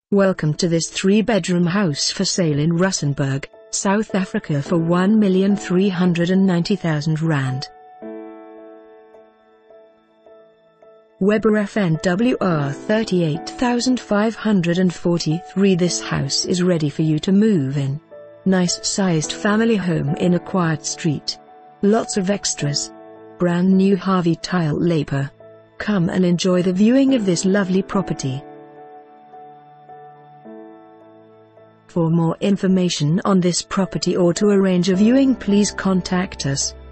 Welcome to this 3-bedroom house for sale in Rustenburg, South Africa for R1,390,000. Weber FNWR 38543. This house is ready for you to move in. Nice sized family home in a quiet street. Lots of extras. Brand new Harvey tile lapa. Come and enjoy the viewing of this lovely property. For more information on this property or to arrange a viewing, please contact us.